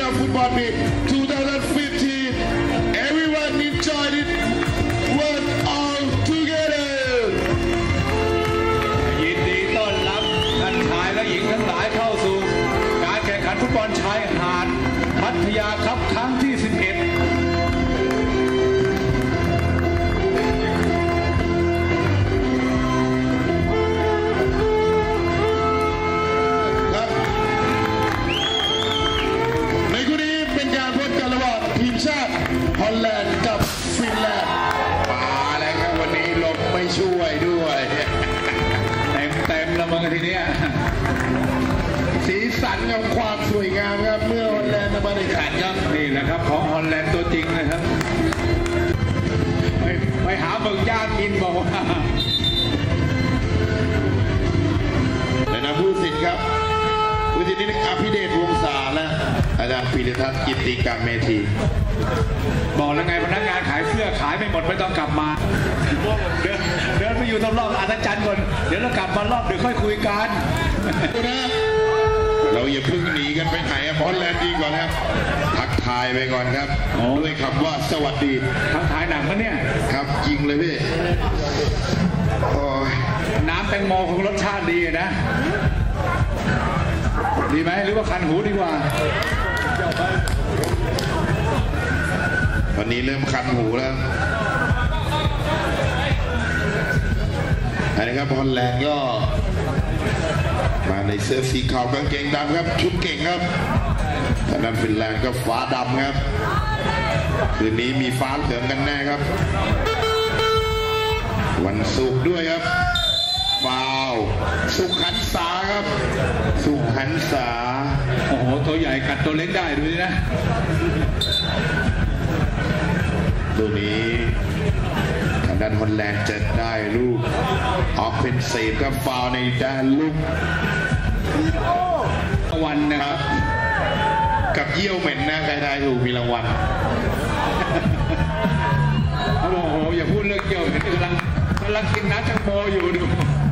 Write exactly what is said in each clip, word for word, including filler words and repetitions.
Cup Football League twenty fifteen. Everyone enjoyed it. Work all together. ยินดีต้อนรับท่านชายและหญิงทั้งหลายเข้าสู่การแข่งขันฟุตบอลชายหาดพัทยาคัพครั้งที่สิบเอ็ดฮอลแลนด์กับฟินแลนด์มาแล้วครับวันนี้ลมไม่ช่วยด้วยเต็มเต็มแล้วมั้งทีนี้สีสันกับความสวยงามครับเมื่อฮอลแลนด์มาในขันครับนี่แหละครับของฮอลแลนด์ตัวจริงนะครับไปไปหาเบิกย่างกินบอกว่าและนะผู้สิทธิ์ครับผู้สิทธิ์นี้อภิเดชวงศาและอาจารย์ปิยทัศน์กิติการเมธีบอกแล้วไงพนักงานขายเสื้อขายไม่หมดไม่ต้องกลับมาเดินเดินไปอยู่รอบๆอาจารย์ก่อนเดี๋ยวเรากลับมารอบเดี๋ยวค่อยคุยกันเราอย่าเพิ่งหนีกันไปไหนฮอลแลนด์ดีกว่าครับทักทายไปก่อนครับด้วยคำว่าสวัสดีทักทายหนักนะเนี่ยครับจริงเลยพี่น้ำแตงโมของรสชาติดีนะดีไหมหรือว่าคันหูดีกว่าวันนี้เริ่มคันหูแล้วอันนี้ครับฮอลแลนด์ก็มาในเสื้อสีขาวกางเกงดำครับชุดเก่งครับแต่นั้นฟินแลนด์ก็ฟ้าดำครับคืนนี้มีฟ้าเหลืองกันแน่ครับวันศุกร์ด้วยครับว้าวสุขหันษาครับสุขหันษาโอ้โหตัวใหญ่กัดตัวเล็กได้ดูนะตัวนี้ทางด้านฮอลแลนด์จะได้ลูกออฟเฟนซีฟกับฟาวในด้านลูกรางวัลนะครับกับเยี่ยวเหม็นนะใครได้ถูกมีรางวัลโอ้โหอย่าพูดเรื่องเยี่ยวเหม็นกำลังกำลังกินน้ำแตงโมอยู่ดู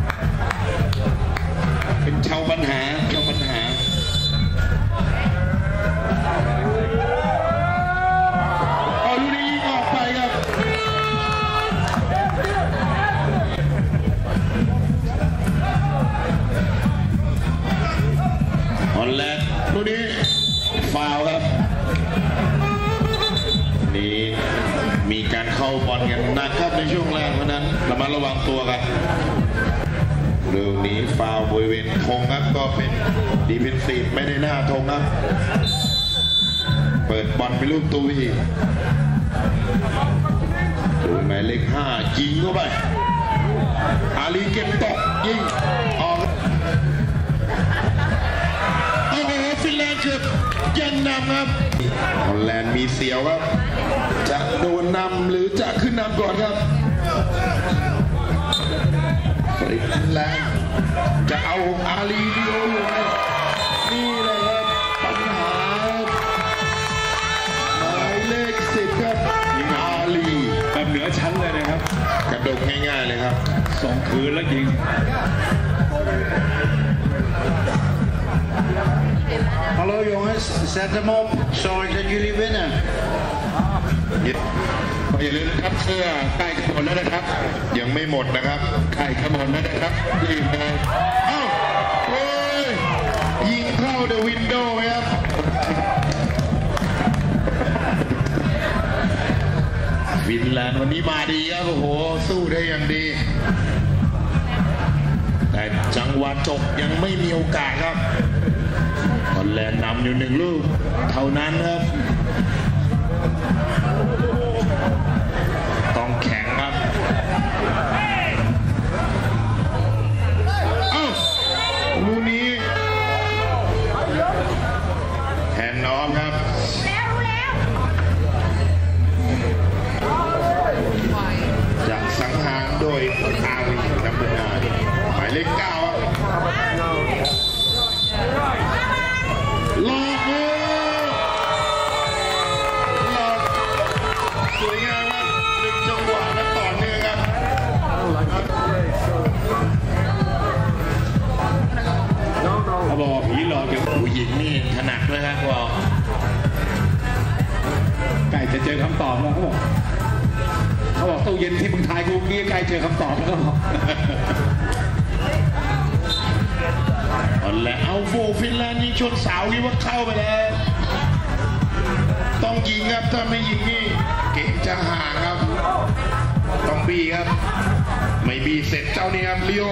เป็นชาวปัญหาชาวปัญหาเอาลูกนี้ออกไปครับฮอลแลนด์ลูกนี้ฟาวครับนี่มีการเข้าบอลกันหนักครับในช่วงแรกเพราะนั้นระมัดระวังตัวกันเรื่องนี้ฟาวบริเวณธงครับก็เป็นดีเฟนซีฟไม่ได้หน้าธงครับเปิดบอลไปลูกตูวีดูหมายเลขห้ายิงเข้าไปอาลีเก็บตกยิงออกโอ้โหฟินแลนด์เกือบยังนำครับฮอลแลนด์มีเสียวครับจะโดนนำหรือจะขึ้นนำก่อนครับฟินแลนด์จะเอาอาลีดิโออยู่ไหมนี่เลยครับปัญหาหมายเลขสิบครับยิงอาลีแบบเหนือชั้นเลยนะครับกระดกง่ายๆเลยครับส่งคืนแล้วยิง Hallo jongens, zet hem op. Zorg dat jullie winnen. อย่าลืมนะครับเสื้อใกล้หมดแล้วนะครับยังไม่หมดนะครับใกล้หมดแล้วนะครับรีบเลยเอ้าโอ้ยยิงเข้าเดอะวินโดว์ครับฟินแลนด์วันนี้มาดีครับโอ้โหสู้ได้อย่างดีแต่จังหวะจบยังไม่มีโอกาสครับฮอลแลนด์นำอยู่หนึ่งลูกเท่านั้นครับต้องแข็งครับเอ้าลูกนี้แฮนด์ออฟครับจะสังหารโดยอาลีนัมเบอร์นายหมายเลขเก้าลอกมือลอกสวยงามครับหนึ่งจังหวะและต่อเนื่องครับจะเจอคำตอบแล้วเขาบอกเขาบอกตู้เย็นที่มึงทายกูกี้ใกล้เจอคำตอบแล้วก็บอกและเอาโฟฟินแลนด์ยิงชนเสาคิดว่าเข้าไปแล้วต้องยิงครับถ้าไม่ยิงนี่เก่งจะห่างครับต้องบีครับไม่บีเสร็จเจ้านี่ครับลิโอ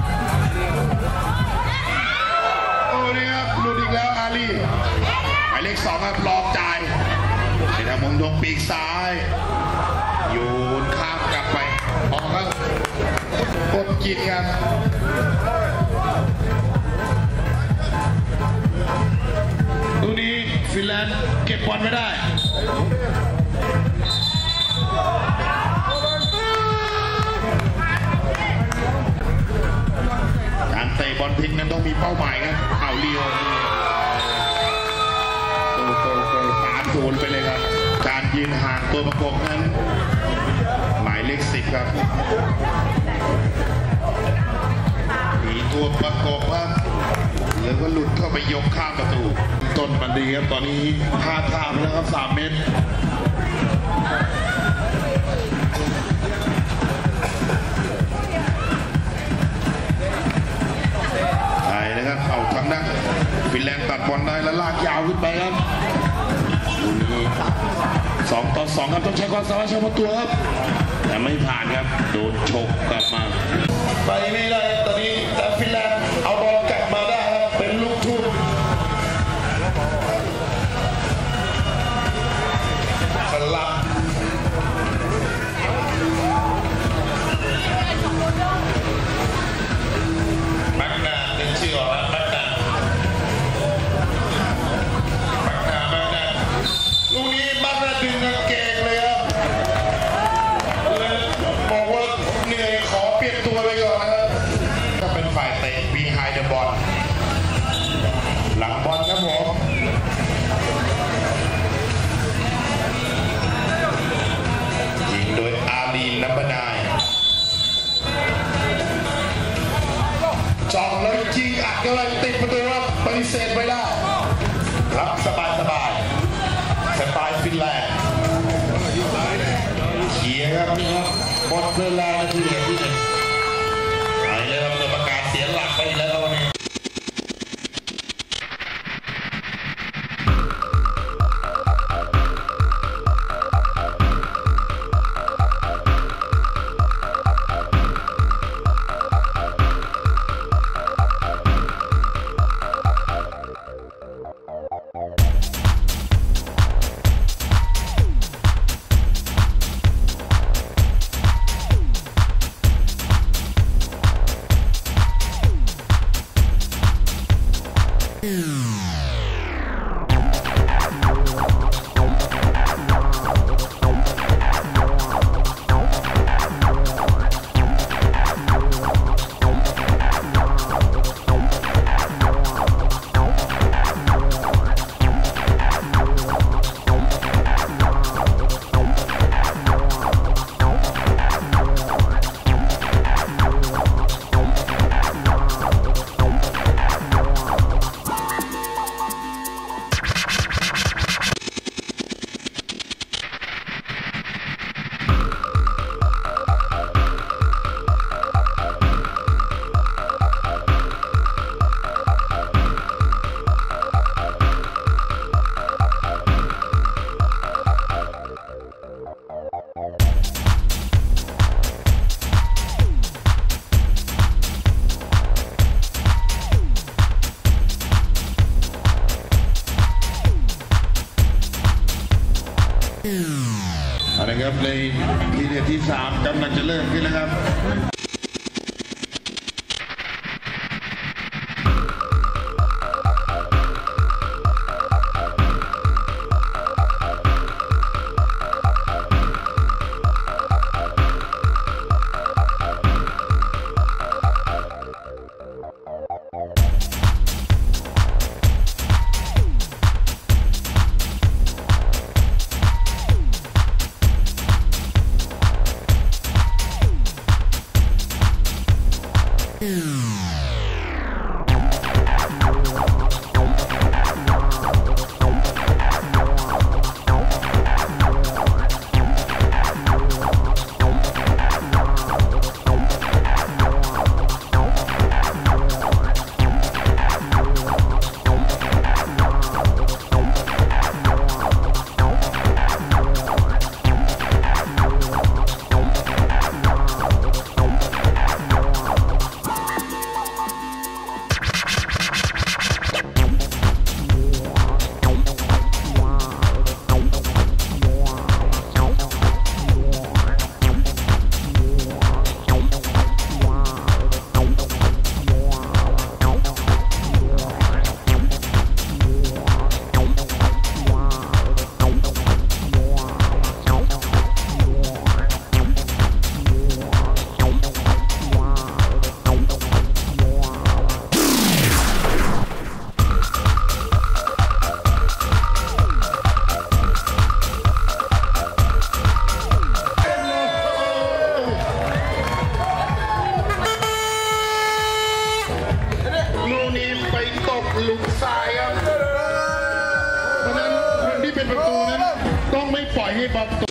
โอ้นี่ครับหลุดอีกแล้วอาลีหมายเลขสองครับลองจ่ายไอ้ดามงดงปีกซ้ายโยนข้ามกลับไปออกครับกดกินครับดูนี้ฟินแลนด์เก็บบอลไม่ได้การเตะบอลพลิกนั้นต้องมีเป้าหมายครับเอาเลียวโกโกโกสามศูนย์ไปเลยครับการยืนห่างตัวประกบนั้นหมายเลขสิบครับมีตัวประกบครับแล้วก็หลุดเข้าไปยกข้ามประตูต้นมันดีครับตอนนี้พลาดท่าไปแล้วครับสามเมตรใช่นะครับเอาทางด้านฟินแลนด์ตัดบอลได้แล้วลากยาวขึ้นไปครับสองต่อสองครับต้องใช้ความสามารถเฉพาะตัวครับแต่ไม่ผ่านครับโดนฉกกลับมาไปไม่ได้ตอนนี้แต่ฟินแลนด์เอาบอลกลับมาได้ครับเป็นลูกทุ่มสลับแม็กนาดึงชื่อออกแล้วแม็กนาแม็กนาแม็กนาลูกนี้แม็กนาดึงกางเกงเลยครับเลยบอกว่าเหนื่อยขอเปลี่ยนตัวไปก่อนนะครับก็เป็นฝ่ายเตะ behind the ball หลังบอลครับผมยิงโดยอาลีนนัมเบอร์ไนน์จ่องแล้วยิงอัดก็เลยติดประตูครับปฏิเสธไม่ได้รับสบายสบายสไตล์ฟินแลนด์เขียร์ครับหมดเวลานาทีเดียวที่หนึ่งไปเลยครับประกาศเสียหลักไปแล้ววันนี้นะครับในทีเด็ดที่สามกำลังจะเริ่มขึ้นแล้วครับลูกนี้ไปตกหลุมทรายครับเพราะฉะนั้นคนที่เป็นประตูนั้นต้องไม่ปล่อยให้บอลตก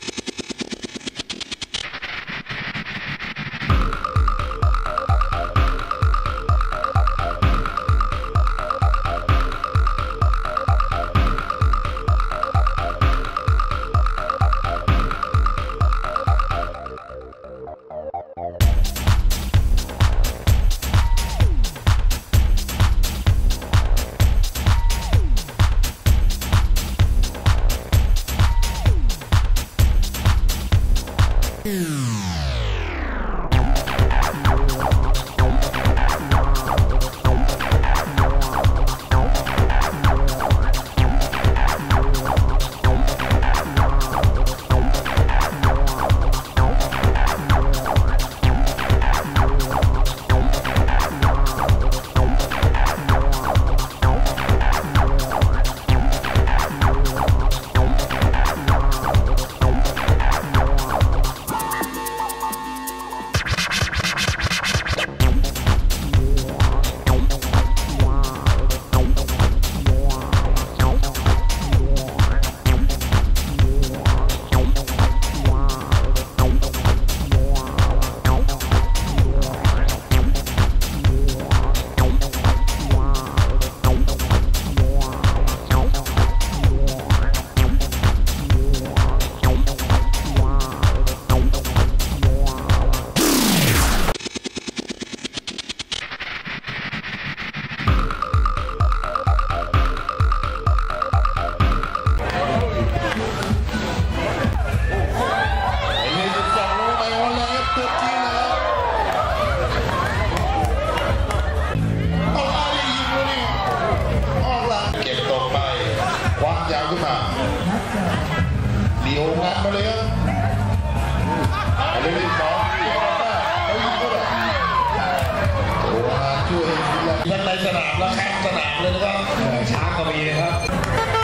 ลีโองัดมาเลยครับอะไรที่สองเขายิงก็ได้โอ้โหช่วยทั้งในสนามและข้างสนามเลยนะครับช้างก็มีนะครับ